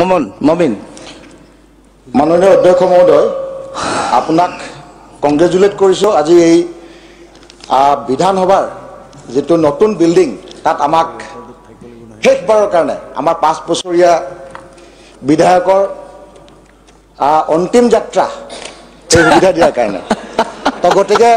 মমিন মাননীয় অধ্যক্ষ মহোদয় আপোনাক কংগ্ৰেচুলেট কৰিছোঁ আজি এই বিধানসভাৰ যেটো নতুন বিল্ডিং তাত আমাক শেষবাৰৰ কাৰণে আমাৰ 5 বছৰীয়া বিধায়কৰ অন্তিম যাত্ৰা এই সুবিধা দিয়াৰ কাৰণে তো গতিকে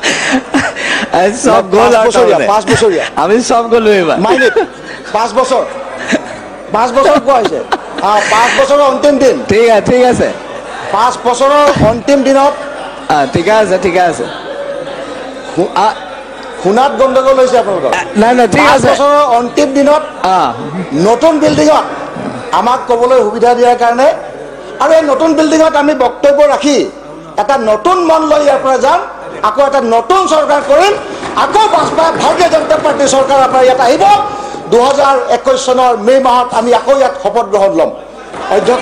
সব গোল 5 বছৰীয়া আমি সব গলো এবাৰ মাইনে 5 বছৰ কোৱা হৈছে 5 বছৰৰ অন্তিম দিন ঠিক আছে 5 বছৰৰ অন্তিম দিনত ঠিক আছে শুনাত গণ্ডগোল হৈছে আপোনালোকৰ নাই ঠিক আছে 5 বছৰৰ অন্তিম দিনত নতুন বিল্ডিঙত আমাক ক'বলৈ সুবিধা দিয়াৰ কাৰণে আৰু এই নতুন বিল্ডিঙত আমি বক্তব্য ৰাখি এটা নতুন মন লৈ ইয়াৰ পৰা যাম আকৌ এটা নতুন চৰকাৰ কৰিম আকৌ ভাৰতীয় জনতা পাৰ্টি চৰকাৰ আপোনাৰ ইয়াত আহিব 2021 চনৰ মে মাহত আমি আকৌ ইয়াত শপত গ্ৰহণ ল'ম অধ্যক্ষ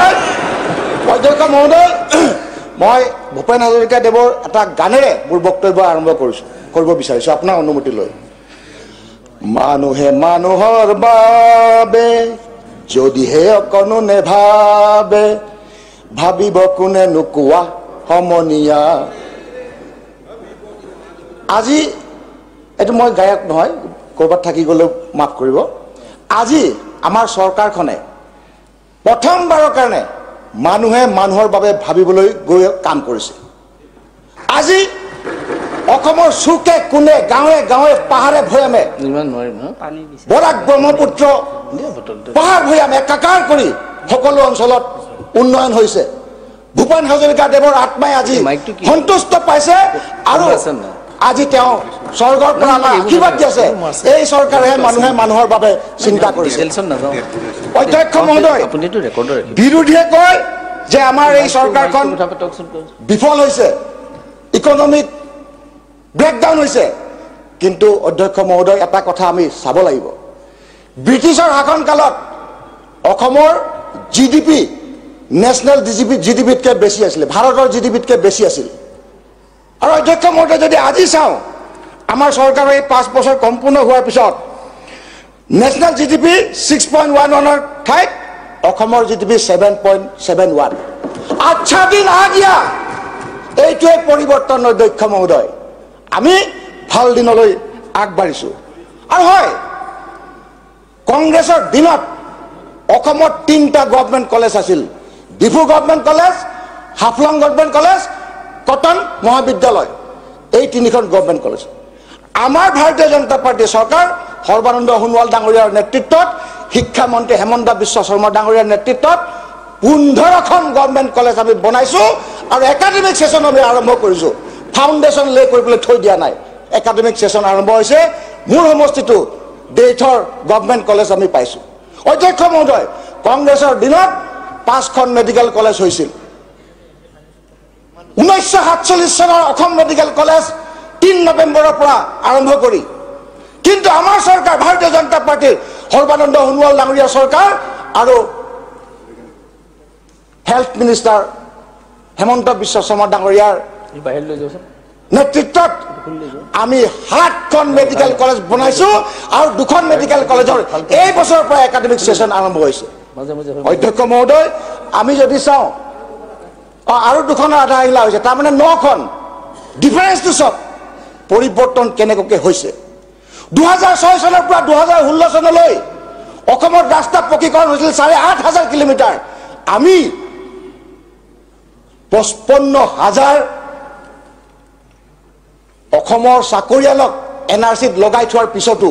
মহোদয় মই ভূপেন হাজৰিকা দেৱৰ এটা গানেৰে মোৰ বক্তব্য আৰম্ভ কৰিব বিচাৰিছোঁ আপোনাৰ অনুমতি লৈ মানুহে মানুহৰ বাবে যদিহে অকণো নেভাবে ভাবিব কোনে নোকোৱা সমনীয়া আজি এইটো মই গায়ক নহয় ক'ৰবাত থাকি গ'লেও মাফ কৰিব আজি আমাৰ চৰকাৰখনে প্ৰথমবাৰৰ কাৰণে মানুহে মানুহৰ বাবে ভাবিবলৈ গৈ কাম কৰিছে আজি অসমৰ চুকে কোনে গাঁৱে গাঁৱে পাহাৰে ভৈয়ামে বৰাক ব্ৰহ্মপুত্ৰ পাহাৰ ভৈয়ামে একাকাৰ কৰি সকলো অঞ্চলত উন্নয়ন হৈছে ভূপেন হাজৰিকা দেৱৰ আত্মাই আজি সন্তুষ্ট পাইছে আৰু আজি তেওঁ স্বৰ্গৰ পৰা আমাৰ আশীৰ্বাদ দিছে এই চৰকাৰে মানুহে মানুহৰ বাবে চিন্তা কৰিছে অধ্যক্ষ মহোদয় বিৰোধীয়ে কয় যে আমাৰ এই চৰকাৰখন বিফল হৈছে ইকনমিক ব্ৰেকডাউন হৈছে কিন্তু অধ্যক্ষ মহোদয় এটা কথা আমি চাব লাগিব ব্ৰিটিছৰ শাসনকালত অসমৰ জিডিপি নেশ্যনেল জিডিপিতকৈ বেছি আছিল ভাৰতৰ জিডিপিতকৈ বেছি আছিল আৰু অধ্যক্ষ মহোদয় যদি আজি চাওঁ আমাৰ চৰকাৰৰ এই 5 বছৰ সম্পূৰ্ণ হোৱাৰ পিছত নেশ্যনেল জিডিপি 6.11ৰ ঠাইত অসমৰ জিডিপি 7.71 আচ্ছা দিন আ গিয়া এইটোৱে পৰিৱৰ্তন অধ্যক্ষ মহোদয় আমি ভাল দিনলৈ আগবাঢ়িছোঁ আৰু হয় কংগ্ৰেছৰ দিনত অসমত 3টা গভৰ্ণমেণ্ট কলেজ আছিল Diphu government college Haflong government college Cotton মহাবিদ্যালয় এই 3খন গভৰ্ণমেণ্ট কলেজ আমাৰ ভাৰতীয় জনতা পাৰ্টি চৰকাৰ সৰ্বানন্দ সোণোৱাল ডাঙৰীয়াৰ নেতৃত্বত শিক্ষামন্ত্ৰী হেমন্ত বিশ্ব শৰ্মা ডাঙৰীয়াৰ নেতৃত্বত 15খন গভৰ্ণমেণ্ট কলেজ আমি বনাইছোঁ আৰু একাডেমিক সেশন আমি আৰম্ভ কৰিছোঁ ফাউণ্ডেশ্যন লে কৰিবলৈ থৈ দিয়া নাই একাডেমিক সেশন আৰম্ভ হৈছে মোৰ সমষ্টিটো দেশৰ গভৰ্ণমেণ্ট কলেজ আমি পাইছোঁ অধ্যক্ষ মহোদয় কংগ্ৰেছৰ দিনত 5খন মেডিকেল কলেজ হৈছিল 1947 চনৰ অসম মেডিকেল কলেজ 3 নৱেম্বৰৰ পৰা আৰম্ভ কৰি কিন্তু আমাৰ চৰকাৰ ভাৰতীয় জনতা পাৰ্টিৰ সৰ্বানন্দ সোণোৱাল ডাঙৰীয়া চৰকাৰ আৰু হেল্থ মিনিষ্টাৰ হেমন্ত বিশ্ব শৰ্মা ডাঙৰীয়াৰ নেতৃত্বত আমি 7খন মেডিকেল কলেজ বনাইছোঁ আৰু 2খন মেডিকেল কলেজৰ এই বছৰৰ পৰা একাডেমিক সেশন আৰম্ভ হৈছে অধ্যক্ষ মহোদয় আমি যদি চাওঁ আৰু 2খনৰ আধা আহিলা হৈছে তাৰমানে 9খন ডিফাৰেন্সটো চব পৰিৱৰ্তন কেনেকৈ হৈছে 2006 চনৰ পৰা 2016 চনলৈ অসমৰ ৰাস্তা পকীকৰণ হৈছিল 8,500 কিলোমিটাৰ আমি 55,000 অসমৰ চাকৰিয়ালক এনআৰচিত লগাই থোৱাৰ পিছতো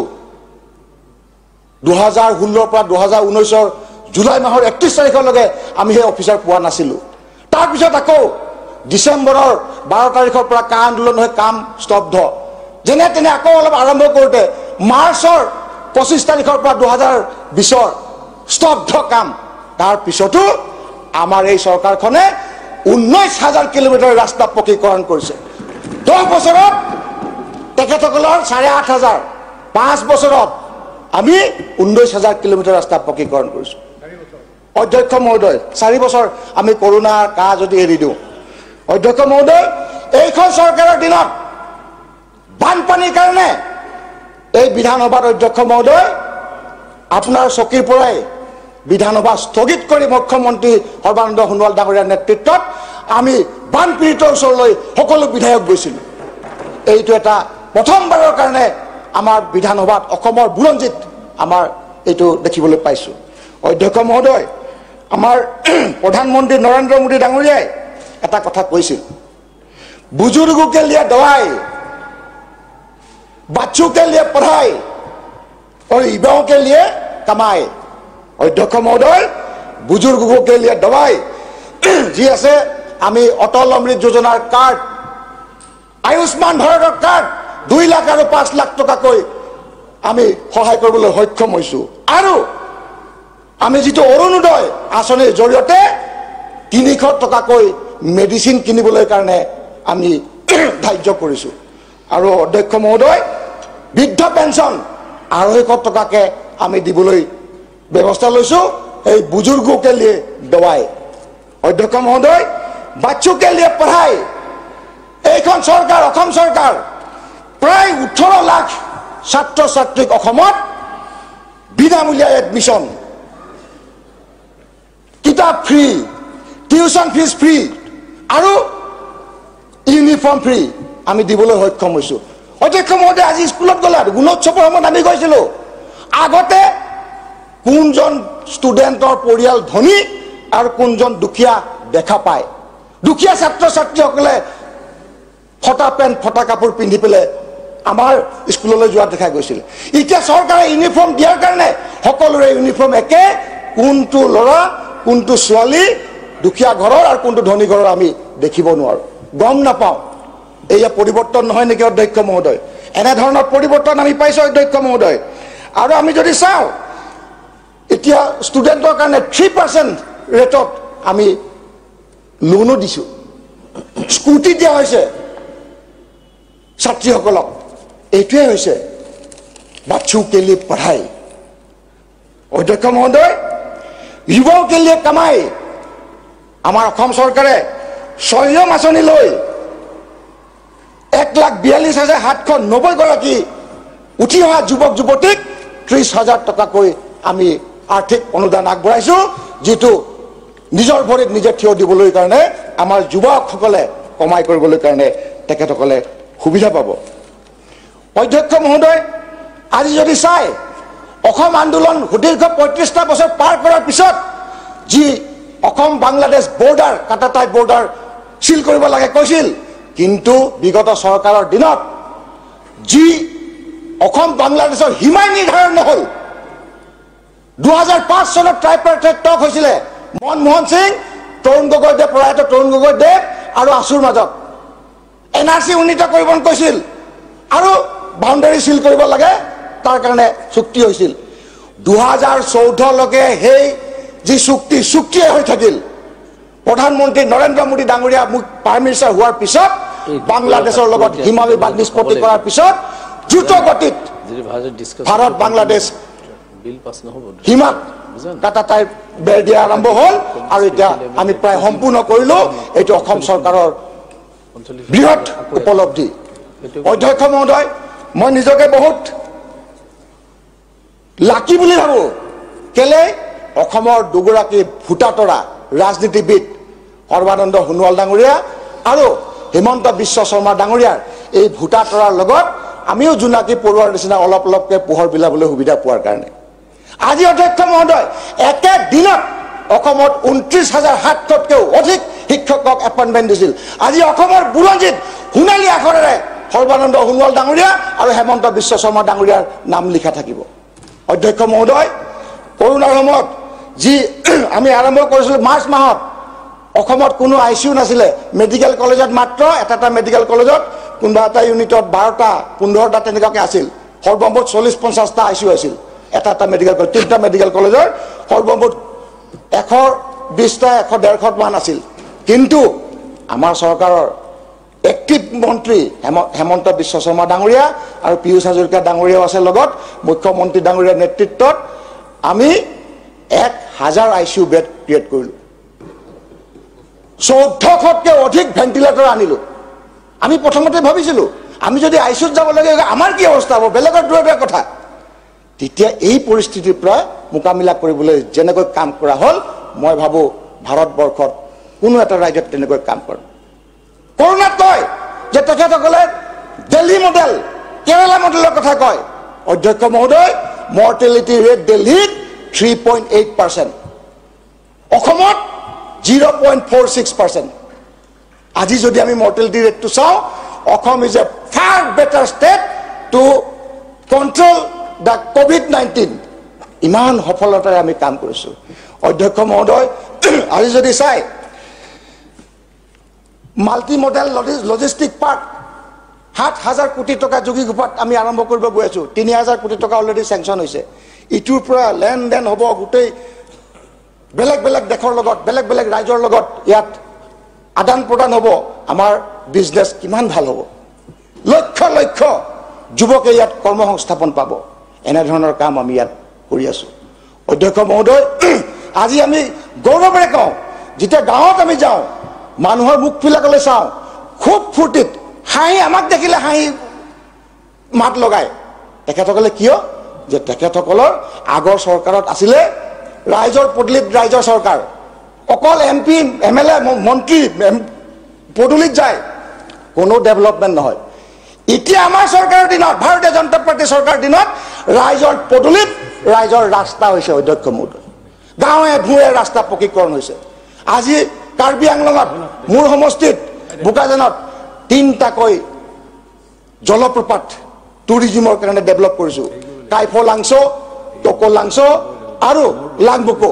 2016 পৰা 2019 জুলাই মাহৰ 31 তাৰিখলৈকে আমি সেই অফিচাৰ পোৱা নাছিলোঁ তাৰপিছত আকৌ ডিচেম্বৰৰ 12 তাৰিখৰ পৰা কা আন্দোলন হৈ কাম স্তব্ধ যেনে তেনে আকৌ অলপ আৰম্ভ কৰোঁতে মাৰ্চৰ 25 তাৰিখৰ পৰা 2020 স্তব্ধ কাম তাৰ পিছতো আমাৰ এই চৰকাৰখনে 19,000 কিলোমিটাৰ ৰাস্তা পকীকৰণ কৰিছে 10 বছৰত তেখেতসকলৰ 8,500 5 বছৰত আমি 19,000 কিলোমিটাৰ ৰাস্তা পকীকৰণ কৰিছোঁ অধ্যক্ষ মহোদয় 4 বছৰ আমি কৰোণা কা যদি এৰি দিওঁ অধ্যক্ষ মহোদয় এইখন চৰকাৰৰ দিনত বানপানীৰ কাৰণে এই বিধানসভাত অধ্যক্ষ মহোদয় আপোনাৰ চকীৰ পৰাই বিধানসভা স্থগিত কৰি মুখ্যমন্ত্ৰী সৰ্বানন্দ সোণোৱাল ডাঙৰীয়াৰ নেতৃত্বত আমি বানপীড়িতৰ ওচৰলৈ সকলো বিধায়ক গৈছিলোঁ। এইটো এটা প্ৰথমবাৰৰ কাৰণে আমাৰ বিধানসভাত অসমৰ বুৰঞ্জীত আমাৰ এইটো দেখিবলৈ পাইছোঁ। অধ্যক্ষ মহোদয়, আমাৰ প্ৰধানমন্ত্ৰী নৰেন্দ্ৰ মোদী ডাঙৰীয়াই এটা কথা কৈছিল, बुजुर्गों के लिए दवाई, बच्चों के लिए पढ़ाई और युवाओं के लिए कमाई। अध्यक्ष महोदय, बुजुर्गों के लिए दवाई जी আছে আমি অটল অমৃত যোজনাৰ কাৰ্ড, আয়ুষ্মান ভাৰতৰ কাৰ্ড 2 লাখ আৰু 5 লাখ টকাকৈ আমি সহায় কৰিবলৈ সক্ষম হৈছো। আৰু আমি যেটো অৰুণোদয় আঁচনিৰ জৰিয়তে 300 টকাকৈ মেডিচিন কিনিবলৈ কাৰণে আমি ধাৰ্য কৰিছো। আৰু অধ্যক্ষ মহোদয়, বৃদ্ধ পেঞ্চন 250 টকাকে আমি দিবলৈ ব্যৱস্থা লৈছো। এই বুজুৰ্গों के लिए दवाई। অধ্যক্ষ মহোদয়, बच्चों के लिए पढ़ाई। এইখন চৰকাৰ, অসম চৰকাৰ প্ৰায় 18 লাখ ছাত্ৰ ছাত্ৰীক অসমত বিনামূলীয়া এডমিশন, কিতাপ ফ্ৰী, টিউশন ফিজ ফ্ৰী আৰু ইউনিফৰ্ম ফ্ৰী আমি দিবলৈ সক্ষম হৈছো। অধ্যক্ষ মহোদয়, আজি স্কুলত গ'লে গুণোৎসৱৰ সময়ত আমি গৈছিলো, আগতে কোনজন ষ্টুডেণ্টৰ পৰিয়াল ধনী আৰু কোনজন দুখীয়া দেখা পায়। দুখীয়া ছাত্ৰ ছাত্ৰীসকলে ফটা পেণ্ট ফটা কাপোৰ পিন্ধি পেলাই আমাৰ স্কুললৈ যোৱা দেখা গৈছিল। এতিয়া চৰকাৰে ইউনিফৰ্ম দিয়াৰ কাৰণে সকলোৰে ইউনিফৰ্ম একে, কোনটো ল'ৰা কোনটো ছোৱালী দুখীয়া ঘৰৰ আৰু কোনটো ধনী ঘৰৰ আমি দেখিব নোৱাৰো, গম নাপাওঁ। এয়া পৰিৱৰ্তন নহয় নেকি অধ্যক্ষ মহোদয়? এনেধৰণৰ পৰিৱৰ্তন আমি পাইছো অধ্যক্ষ মহোদয়। আৰু আমি যদি চাওঁ, এতিয়া ষ্টুডেণ্টৰ কাৰণে 3% ৰেটত আমি লোনো দিছো, স্কুটি দিয়া হৈছে ছাত্ৰীসকলক। এইটোৱে হৈছে বাচ্চোं के लिए पढ़ाई। অধ্যক্ষ মহোদয়, युवाओं के लिए कमाई। আমাৰ অসম চৰকাৰে স্বয়ং আঁচনি লৈ 1,42,790 গৰাকী উঠি অহা যুৱক যুৱতীক 30,000 টকাকৈ আমি আৰ্থিক অনুদান আগবঢ়াইছো, যিটো নিজৰ ভৰিত নিজে থিয় দিবলৈ কাৰণে আমাৰ যুৱকসকলে কমাই কৰিবলৈ কাৰণে তেখেতসকলে সুবিধা পাব। অধ্যক্ষ মহোদয়, আজি যদি চাই, অসম আন্দোলন সুদীৰ্ঘ 35টা বছৰ পাৰ কৰাৰ পিছত যি অসম বাংলাদেশ বৰ্ডাৰ, কাটাটাই বৰ্ডাৰ সিল কৰিব লাগে কৈছিল, কিন্তু বিগত চৰকাৰৰ দিনত যি অসম বাংলাদেশৰ সীমাই নিৰ্ধাৰণ নহল। 2005 চনত ট্ৰাইপাৰ্টাইট টক হৈছিলে মনমোহন সিং, তৰুণ গগৈদেৱ, প্ৰয়াত তৰুণ গগৈদেৱ আৰু আছুৰ মাজত NRC উন্নীত কৰিব কৈছিল আৰু বাউণ্ডাৰী সিল কৰিব লাগে, তাৰ কাৰণে চুক্তি হৈছিল। 2014 লৈকে সেই যি চুক্তিয়ে হৈ থাকিল। প্ৰধানমন্ত্ৰী নৰেন্দ্ৰ মোদী ডাঙৰীয়া প্ৰাইম মিনিষ্টাৰ হোৱাৰ পিছত বাংলাদেশৰ লগত সীমা বিবাদ নিষ্পত্তি কৰাৰ পিছত দ্ৰুত গতিত ভাৰত বাংলাদেশ সীমাত কাটাটাই বেৰ দিয়া আৰম্ভ হ'ল আৰু এতিয়া আমি প্ৰায় সম্পূৰ্ণ কৰিলো। এইটো অসম চৰকাৰৰ বৃহৎ উপলব্ধি। অধ্যক্ষ মহোদয়, মই নিজকে বহুত লাকি বুলি ভাবো। কেলে? অসমৰ দুগৰাকী ভোটাতৰা ৰাজনীতিবিদ সৰ্বানন্দ সোণোৱাল ডাঙৰীয়া আৰু হিমন্ত বিশ্ব শৰ্মা ডাঙৰীয়াৰ এই ভোটাতৰাৰ লগত আমিও জোনাকী পৰুৱাৰ নিচিনা অলপ অলপকৈ পোহৰ বিলাবলৈ সুবিধা পোৱাৰ কাৰণে আজি অধ্যক্ষ মহোদয় একে দিনত অসমত 29,700তকৈও অধিক শিক্ষকক এপইণ্টমেণ্ট দিছিল। আজি অসমৰ বুৰঞ্জীত সোণালী আখৰেৰে সৰ্বানন্দ সোণোৱাল ডাঙৰীয়া আৰু হিমন্ত বিশ্ব শৰ্মা ডাঙৰীয়াৰ নাম লিখা থাকিব। অধ্যক্ষ মহোদয়, কৰোনাৰ সময়ত যি আমি আৰম্ভ কৰিছিলোঁ মাৰ্চ মাহত, অসমত কোনো ICU নাছিলে। মেডিকেল কলেজত মাত্ৰ এটা মেডিকেল কলেজত কোনোবা এটা ইউনিটত 12টা 15টা তেনেকুৱাকৈ আছিল। সৰ্বমুঠ 40-50টা ICU আছিল এটা মেডিকেল কলেজ। 3টা মেডিকেল কলেজৰ সৰ্বমুঠ 120টা 100-150 মান আছিল। কিন্তু আমাৰ চৰকাৰৰ এক্টিভ মন্ত্ৰী হেমন্ত বিশ্ব শৰ্মা ডাঙৰীয়া আৰু পীয়ুষ হাজৰিকা ডাঙৰীয়াও আছে লগত, মুখ্যমন্ত্ৰী ডাঙৰীয়াৰ নেতৃত্বত আমি 1000 ICU বেড ক্ৰিয়েট কৰিলোঁ। 1400তকৈ অধিক ভেণ্টিলেটৰ আনিলোঁ। আমি প্ৰথমতে ভাবিছিলোঁ আমি যদি ICUত যাব লাগে আমাৰ কি অৱস্থা হ'ব, বেলেগৰ দূৰৰ কথা। তেতিয়া এই পৰিস্থিতিৰ পৰা মোকাবিলা কৰিবলৈ যেনেকৈ কাম কৰা হ'ল মই ভাবো ভাৰতবৰ্ষত কোনো এটা ৰাজ্যত তেনেকৈ কাম কৰে কৰোণাত কয় যে তেখেতসকলে দিল্লী মডেল কেৰালা মডেলৰ কথা কয় অধ্যক্ষ মহোদয় মৰ্টেলিটি ৰেট দিল্লীত 3.8% অসমত 0.46% আজি যদি আমি মৰ্টেলিটি ৰেটটো চাওঁ Assam is a far better state to control the কোভিড-19 ইমান সফলতাৰে আমি কাম কৰিছো অধ্যক্ষ মহোদয় আজি যদি চাই মাল্টি মডেল লজিষ্টিক পাৰ্ক 7,000 কোটি টকা যোগীঘোপাত আমি আৰম্ভ কৰিব গৈ আছো 3,000 কোটি টকা অলৰেডি চেংচন হৈছে ইটোৰ পৰা লেনদেন হ'ব গোটেই বেলেগ বেলেগ দেশৰ লগত বেলেগ বেলেগ ৰাজ্যৰ লগত ইয়াত আদান প্ৰদান হ'ব আমাৰ বিজনেছ কিমান ভাল হ'ব লক্ষ লক্ষ যুৱকে ইয়াত কৰ্মসংস্থাপন পাব এনে ধৰণৰ কাম আমি ইয়াত কৰি আছো অধ্যক্ষ মহোদয় আজি আমি গৌৰৱেৰে কওঁ যেতিয়া গাঁৱত আমি যাওঁ মানুহৰ মুখবিলাকলৈ চাওঁ খুব ফূৰ্তিত হাঁহি আমাক দেখিলে হাঁহি মাত লগায় তেখেতসকলে কিয় যে তেখেতসকলৰ আগৰ চৰকাৰত আছিলে ৰাইজৰ পদূলিত ৰাইজৰ চৰকাৰ অকল এমপি এমএলএ মন্ত্ৰী পদূলিত যায় কোনো ডেভেলপমেণ্ট নহয় এতিয়া আমাৰ চৰকাৰৰ দিনত ভাৰতীয় জনতা পাৰ্টি চৰকাৰৰ দিনত ৰাইজৰ পদূলিত ৰাইজৰ ৰাস্তা হৈছে অধ্যক্ষ মহোদয় গাঁৱে ভূঞে ৰাস্তা পকীকৰণ হৈছে আজি কাৰ্বি আংলঙত মোৰ সমষ্টিত বোকাজানত 3টাকৈ জলপ্ৰপাত টুৰিজিমৰ কাৰণে ডেভেলপ কৰিছো কাইফো লাংছো টকো লাংছো আৰু লাংবুকো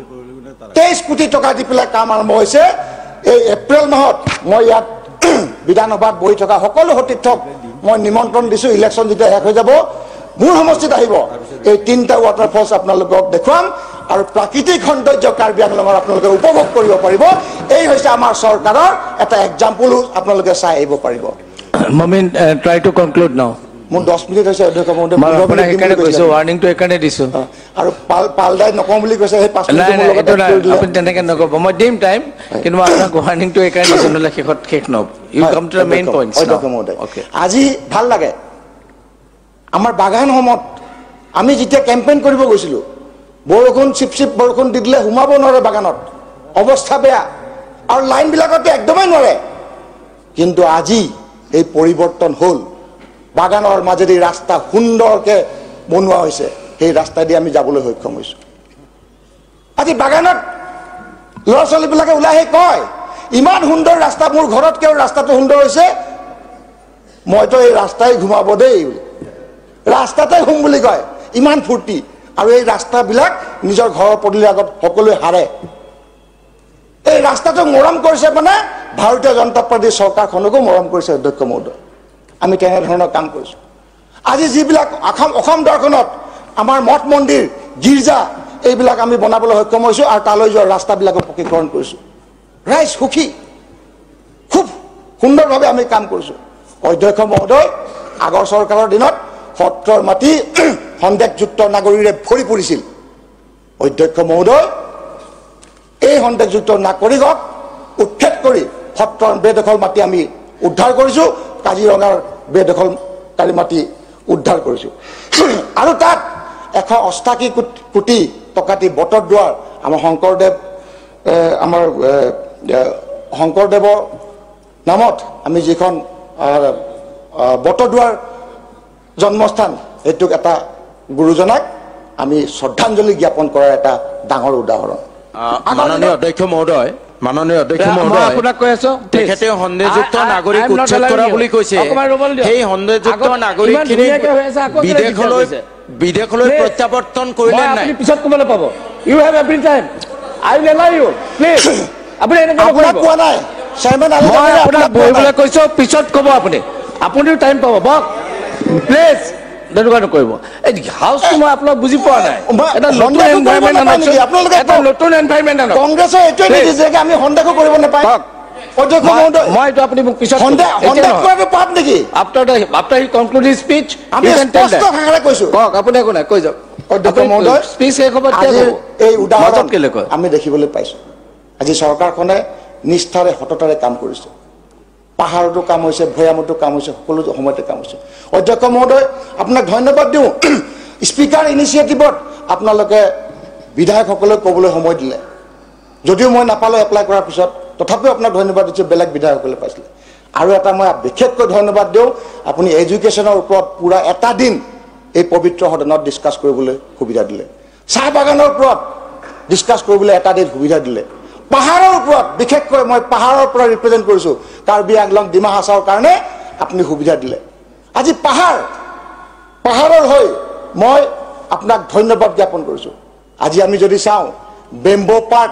23 কোটি টকা দি পেলাই কাম আৰম্ভ হৈছে এই এপ্ৰিল মাহত মই ইয়াত বিধানসভাত বহি থকা সকলো সতীৰ্থক মই নিমন্ত্ৰণ দিছো ইলেকশ্যন যেতিয়া শেষ হৈ যাব মোৰ সমষ্টিত আহিব এই 3টা ৱাটাৰফলছ আপোনালোকক দেখুৱাম আৰু প্ৰাকৃতিক সৌন্দৰ্য কাৰ্বি আংলঙৰ আপোনালোকে উপভোগ কৰিব পাৰিব এই হৈছে আমাৰ চৰকাৰৰ এটা এক্সাম্পল আপোনালোকে চাই আহিব পাৰিব মমিন ট্ৰাই টু কনক্লুড নাও মোৰ 10 মিনিট হৈছে অধ্যক্ষ মহোদয় মই আপোনাক একাৰে কৈছো ৱাৰ্নিংটো একাৰে দিছো আৰু পালদাই নকওঁ বুলি কৈছে সেই 5 মিনিট মোৰ লগত আপুনি তেনেকে নকব মই দিম টাইম কিন্তু মই আপোনাক ৱাৰ্নিংটো একাৰে দিছো নহলে শেষ নহব you come to the main points অধ্যক্ষ মহোদয় আজি ভাল লাগে আমাৰ বাগানসমূহত আমি যেতিয়া কেম্পেইন কৰিব গৈছিলো বৰষুণ চিপচিপ বৰষুণ দি দিলে সোমাব নোৱাৰে বাগানত অৱস্থা বেয়া আৰু লাইনবিলাকতে একদমেই নোৱাৰে কিন্তু আজি এই পৰিৱৰ্তন হ'ল বাগানৰ মাজেদি ৰাস্তা সুন্দৰকে বনোৱা হৈছে সেই ৰাস্তা দি আমি যাবলৈ সক্ষম হৈছো আজি বাগানত ল'ৰা ছোৱালীবিলাকে ওলাই আহি কয় ইমান সুন্দৰ ৰাস্তা মোৰ ঘৰত কেও ৰাস্তাটো সুন্দৰ হৈছে মইতো এই ৰাস্তাই ঘুমাব দেই ৰাস্তাতে ঘুম বুলি কয় ইমান ফূৰ্তি আৰু এই ৰাস্তাবিলাক নিজৰ ঘৰৰ পদূলিৰ আগত সকলোৱে হাৰে এই ৰাস্তাটো মৰম কৰিছে মানে ভাৰতীয় জনতা পাৰ্টিৰ চৰকাৰখনকো মৰম কৰিছে অধ্যক্ষ মহোদয় আমি তেনেধৰণৰ কাম কৰিছো আজি যিবিলাক অসম দৰ্শনত আমাৰ মঠ মন্দিৰ গীৰ্জা এইবিলাক আমি বনাবলৈ সক্ষম হৈছো আৰু তালৈ যোৱা ৰাস্তাবিলাকো পকীকৰণ কৰিছো ৰাইজ সুখী খুব সুন্দৰভাৱে আমি কাম কৰিছো অধ্যক্ষ মহোদয় আগৰ চৰকাৰৰ দিনত সত্ৰৰ মাটি সন্দেহযুক্ত নাগৰিকৰে ভৰি পৰিছিল অধ্যক্ষ মহোদয় এই সন্দেহযুক্ত নাগৰিকক উচ্ছেদ কৰি সত্ৰৰ বেদখল মাটি আমি উদ্ধাৰ কৰিছো কাজিৰঙাৰ বেদখলকাৰী মাটি উদ্ধাৰ কৰিছো আৰু তাত 180 কোটি টকা দি বতৰ দুৱাৰ আমাৰ শংকৰদেৱৰ নামত আমি যিখন বতৰ দুৱাৰ জন্মস্থান এইটোক এটা গুৰুজনাক আমি শ্ৰদ্ধাঞ্জলি জ্ঞাপন কৰাৰ এটা ডাঙৰ উদাহৰণ মাননীয় অধ্যক্ষ মহোদয় আপোনাক কৈ আছো তেখেতে সন্দেহযুক্ত নাগৰিক উচ্ছেদ কৰা বুলি কৈছে সেই সন্দেহযুক্ত নাগৰিকখিনি বিদেশলৈ প্ৰত্যাৱৰ্তন কৰিলে নাই পিছত ক'বলৈ পাব you have every time I will allow you please আপুনি এনেকৈ আপোনাক কোৱা নাই চেয়াৰমেন মই আপোনাক বহিবলৈ কৈছো পিছত ক'ব আপুনিও টাইম পাব বক প্লিজ তেনেকুৱা নকৰিব এই হাউচটো মই আপোনাক বুজি পোৱা নাই এটা নতুন এনভাইৰনমেণ্ট আনকচোন এটা নতুন এনভাইৰনমেণ্ট আনক কংগ্ৰেছৰ এইটোৱে নিদিছে যে আমি সন্দেহ কৰিব নাপায় অধ্যক্ষ মহোদয় মই এইটো আপুনি মোক পিছত সন্দেহ কৰাটো পাপ নেকি after he conclude his speech আমি স্পষ্ট ভাষাৰে কৈছো কওক আপুনি একো নাই কৈ যাওক অধ্যক্ষ মহোদয় স্পীচ শেষ হ'ব এই উদাহৰণ আমি দেখিবলৈ পাইছো আজি চৰকাৰখনে নিষ্ঠাৰে সততাৰে কাম কৰিছে পাহাৰতো কাম হৈছে ভৈয়ামতো কাম হৈছে সকলো সময়তে কাম হৈছে অধ্যক্ষ মহোদয় আপোনাক ধন্যবাদ দিওঁ স্পিকাৰ ইনিচিয়েটিভত আপোনালোকে বিধায়কসকলক ক'বলৈ সময় দিলে যদিও মই নাপালোঁ এপ্লাই কৰাৰ পিছত তথাপিও আপোনাক ধন্যবাদ দিছোঁ বেলেগ বিধায়কসকলে পাইছিলে আৰু এটা মই বিশেষকৈ ধন্যবাদ দিওঁ আপুনি এডুকেশ্যনৰ ওপৰত পুৰা এটা দিন এই পবিত্ৰ সদনত ডিছকাছ কৰিবলৈ সুবিধা দিলে চাহ বাগানৰ ওপৰত ডিছকাছ কৰিবলৈ এটা দিন সুবিধা দিলে পাহাৰৰ ওপৰত বিশেষকৈ মই পাহাৰৰ পৰা ৰিপ্ৰেজেণ্ট কৰিছোঁ কাৰ্বি আংলং ডিমা হাছাওৰ কাৰণে আপুনি সুবিধা দিলে আজি পাহাৰৰ হৈ মই আপোনাক ধন্যবাদ জ্ঞাপন কৰিছোঁ আজি আমি যদি চাওঁ বেম্বো পাৰ্ক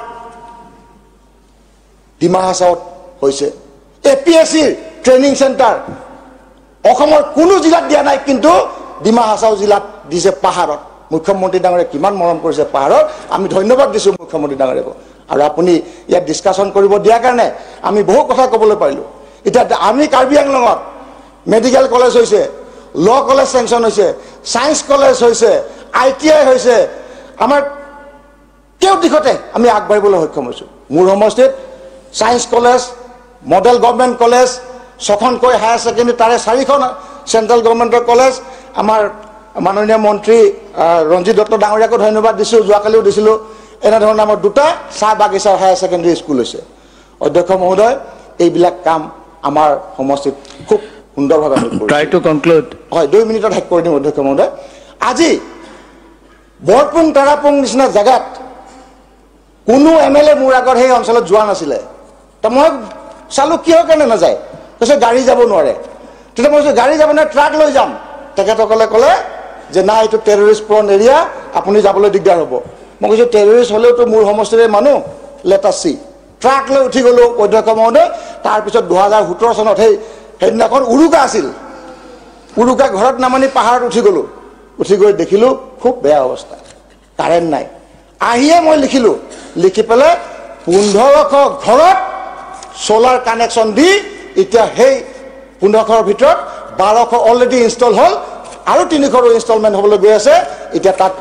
ডিমা হাছাওত হৈছে APSCৰ ট্ৰেইনিং চেণ্টাৰ অসমৰ কোনো জিলাত দিয়া নাই কিন্তু ডিমা হাছাও জিলাত দিছে পাহাৰত মুখ্যমন্ত্ৰী ডাঙৰীয়ে কিমান মৰম কৰিছে পাহাৰত আমি ধন্যবাদ দিছোঁ মুখ্যমন্ত্ৰী ডাঙৰীয়াক আৰু আপুনি ইয়াত ডিছকাশ্যন কৰিব দিয়াৰ কাৰণে আমি বহু কথা ক'বলৈ পাৰিলোঁ এতিয়া আমি কাৰ্বি আংলঙত মেডিকেল কলেজ হৈছে ল কলেজ চেংচন হৈছে ছায়েন্স কলেজ হৈছে ITI হৈছে আমাৰ কেউ দিশতে আমি আগবাঢ়িবলৈ সক্ষম হৈছোঁ মোৰ সমষ্টিত science college model government college 6খনকৈ হায়াৰ ছেকেণ্ডেৰী তাৰে 4খন চেণ্ট্ৰেল গভৰ্ণমেণ্টৰ কলেজ আমাৰ মাননীয় মন্ত্ৰী ৰঞ্জিত দত্ত ডাঙৰীয়াকো ধন্যবাদ দিছোঁ যোৱাকালিও দিছিলোঁ এনেধৰণৰ আমাৰ 2টা চাহ বাগিচাৰ হায়াৰ ছেকেণ্ডেৰী স্কুল হৈছে অধ্যক্ষ মহোদয় এইবিলাক কাম আমাৰ সমষ্টিত খুব সুন্দৰভাৱে আমি কৰিছোঁ ট্ৰাই টু কনক্লুড হয় 2 মিনিটত শেষ কৰি দিম অধ্যক্ষ মহোদয় আজি বৰপুং তাৰাপুং নিচিনা জেগাত কোনো MLA মোৰ আগত সেই অঞ্চলত যোৱা নাছিলে তো মই চালোঁ কিহৰ কাৰণে নাযায় কৈছে গাড়ী যাব নোৱাৰে তেতিয়া মই কৈছোঁ গাড়ী যাব নোৱাৰে ট্ৰাক লৈ যাম তেখেতসকলে ক'লে যে নাই এইটো টেৰৰিষ্ট প্ৰন এৰিয়া আপুনি যাবলৈ দিগদাৰ হ'ব মই কৈছোঁ টেৰৰিষ্ট হ'লেওতো মোৰ সমষ্টিৰে মানুহ লেট আছ চি ট্ৰাক লৈ উঠি গ'লোঁ অধ্যক্ষ মহোদয় তাৰপিছত 2017 চনত সেইদিনাখন উৰুকা আছিল উৰুকা ঘৰত নামানি পাহাৰত উঠি গ'লোঁ উঠি গৈ দেখিলোঁ খুব বেয়া অৱস্থা কাৰেণ্ট নাই আহিয়ে মই লিখি পেলাই 1500 ঘৰত সোলাৰ কানেকশ্যন দি এতিয়া সেই 1500ৰ ভিতৰত 1200 অলৰেডি ইনষ্টল হ'ল আৰু 300ৰো ইনষ্টলমেণ্ট হ'বলৈ গৈ আছে এতিয়া তাত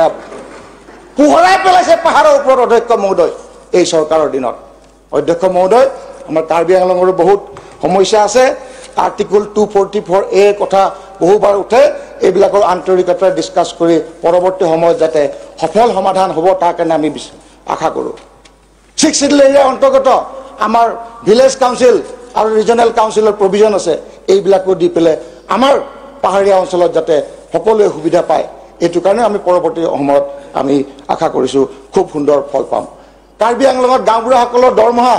পোহৰাই পেলাইছে পাহাৰৰ ওপৰত অধ্যক্ষ মহোদয় এই চৰকাৰৰ দিনত অধ্যক্ষ মহোদয় আমাৰ কাৰ্বি আংলঙৰো বহুত সমস্যা আছে আৰ্টিকল 244A কথা বহুবাৰ উঠে এইবিলাকৰ আন্তৰিকতাৰে ডিছকাছ কৰি পৰৱৰ্তী সময়ত যাতে সফল সমাধান হ'ব তাৰ কাৰণে আমি আশা কৰোঁ 6 শিডিউল এৰিয়াৰ অন্তৰ্গত আমাৰ ভিলেজ কাউন্সিল আৰু ৰিজনেল কাউন্সিলৰ প্ৰভিজন আছে এইবিলাকো দি পেলাই আমাৰ পাহাৰীয়া অঞ্চলত যাতে সকলোৱে সুবিধা পায় এইটো কাৰণে আমি পৰৱৰ্তী সময়ত আমি আশা কৰিছোঁ খুব সুন্দৰ ফল পাম কাৰ্বি আংলঙত গাঁওবুঢ়াসকলৰ দৰমহা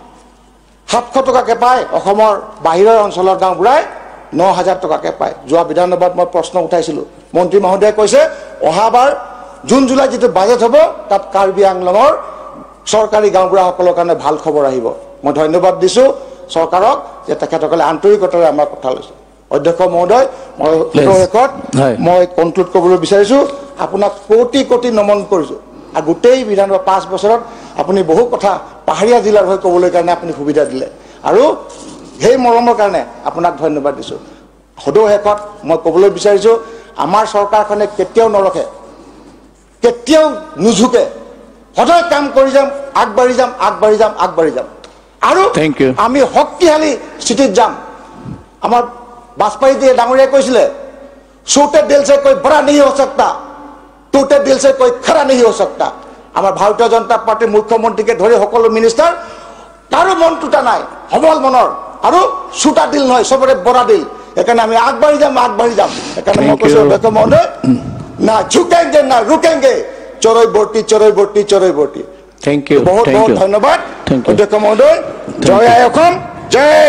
700 টকাকৈ পায় অসমৰ বাহিৰৰ অঞ্চলৰ গাঁওবুঢ়াই 9000 টকাকৈ পায় যোৱা বিধানসভাত মই প্ৰশ্ন উঠাইছিলোঁ মন্ত্ৰী মহোদয়ে কৈছে অহাবাৰ জুন জুলাই যিটো বাজেট হ'ব তাত কাৰ্বি আংলঙৰ চৰকাৰী গাঁওবুঢ়াসকলৰ কাৰণে ভাল খবৰ আহিব মই ধন্যবাদ দিছোঁ চৰকাৰক যে তেখেতসকলে আন্তৰিকতাৰে আমাৰ কথা লৈছে অধ্যক্ষ মহোদয় মই শেষত মই কনক্লুড কৰিবলৈ বিচাৰিছোঁ আপোনাক কোটি নমন কৰিছোঁ আৰু গোটেই বিধানসভা 5 বছৰত আপুনি বহু কথা পাহাৰীয়া জিলাৰ হৈ ক'বলৈ কাৰণে আপুনি সুবিধা দিলে আৰু সেই মৰমৰ কাৰণে আপোনাক ধন্যবাদ দিছোঁ সদৌ শেষত মই ক'বলৈ বিচাৰিছোঁ আমাৰ চৰকাৰখনে কেতিয়াও নৰখে কেতিয়াও নুঝুকে সদায় কাম কৰি যাম আগবাঢ়ি যাম আৰু আমি শক্তিশালী স্থিতিত যাম আমাৰ বাজপেয়ী ডাঙৰীয়াই কৈছিলে छोटे दिल से कोई बड़ा नहीं हो सकता टूटे दिल से कोई खड़ा नहीं हो सकता আমাৰ ভাৰতীয় জনতা পাৰ্টিৰ মুখ্যমন্ত্ৰীকে ধৰি সকলো মিনিষ্টাৰ কাৰো মন টুটা নাই সবল মনৰ আৰু ছুটা দিল নহয় সবৰে বড়া দিল এখানে আমি আগবাঢ়ি যাম এখানে মই কৈছো অধ্যক্ষ মহোদয় না ঝুকেंगे না रुकेंगे চৰৈ বৰ্তি থ্যাংক ইউ বহুত ধন্যবাদ অধ্যক্ষ মহোদয় জয় আই অসম জয়